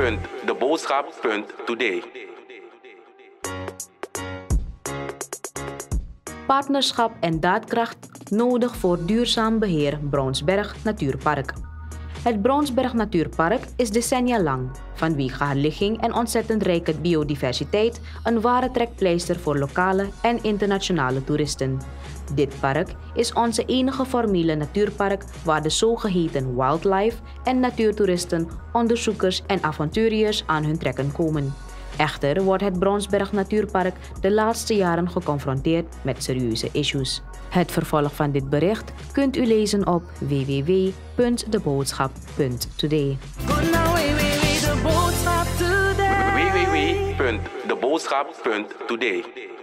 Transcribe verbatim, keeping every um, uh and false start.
punt de boodschap punt today. Partnerschap en daadkracht nodig voor duurzaam beheer Braunsberg Natuurpark. Het Braunsberg Natuurpark is decennia lang, vanwege haar ligging en ontzettend rijke biodiversiteit, een ware trekpleister voor lokale en internationale toeristen. Dit park is onze enige formele natuurpark waar de zogeheten wildlife en natuurtoeristen, onderzoekers en avonturiërs aan hun trekken komen. Echter wordt het Braunsberg Natuurpark de laatste jaren geconfronteerd met serieuze issues. Het vervolg van dit bericht kunt u lezen op w w w punt de boodschap punt today. w w w punt de boodschap punt today